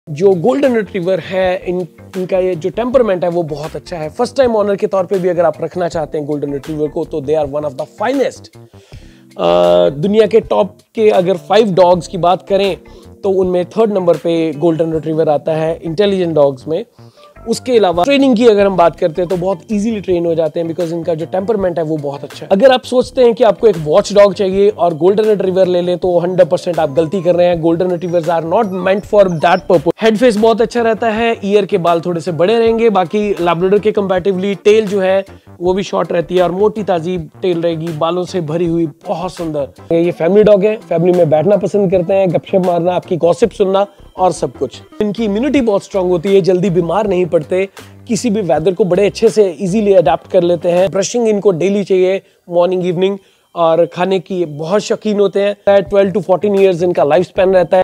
जो golden retriever है इनका ये जो टेम्परमेंट है वो बहुत अच्छा है। फर्स्ट टाइम ऑनर के तौर पे भी अगर आप रखना चाहते हैं गोल्डन रिट्रीवर को तो दे are one of the finest. दुनिया के टॉप के अगर 5 डॉग्स की बात करें तो उनमें 3rd नंबर पे गोल्डन रिट्रीवर आता है इंटेलिजेंट डॉग्स में। उसके अलावा ट्रेनिंग की अगर हम बात करते हैं तो बहुत इजीली ट्रेन हो जाते हैं बिकॉज इनका जो टेम्परमेंट है वो बहुत अच्छा है। अगर आप सोचते हैं कि आपको एक वॉच डॉग चाहिए और गोल्डन रिट्रीवर ले लें तो 100% आप गलती कर रहे हैं। Golden retrievers are not meant for that purpose. Head face बहुत अच्छा रहता है, ईयर के बाल थोड़े से बड़े रहेंगे, बाकी लैब्राडोर के कंपैरेटिवली टेल जो है वो भी शॉर्ट रहती है और मोटी ताजी टेल रहेगी, बालों से भरी हुई, बहुत सुंदर। ये फैमिली डॉग है, फैमिली में बैठना पसंद करते हैं, गपशप मारना, आपकी गॉसिप सुनना और सब कुछ। इनकी इम्यूनिटी बहुत स्ट्रांग होती है, जल्दी बीमार नहीं पड़ते, किसी भी वेदर को बड़े अच्छे से इजीली अडेप्ट कर लेते हैं। ब्रशिंग इनको डेली चाहिए, मॉर्निंग इवनिंग, और खाने की बहुत शौकीन होते हैं। 12 to 14 ईयर्स इनका लाइफ स्पैन रहता है।